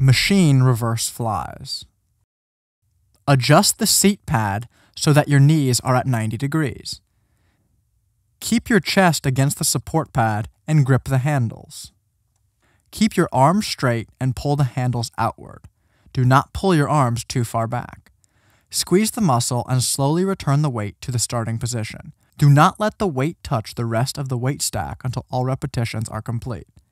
Machine reverse flies. Adjust the seat pad so that your knees are at 90 degrees. Keep your chest against the support pad and grip the handles. Keep your arms straight and pull the handles outward. Do not pull your arms too far back. Squeeze the muscle and slowly return the weight to the starting position. Do not let the weight touch the rest of the weight stack until all repetitions are complete.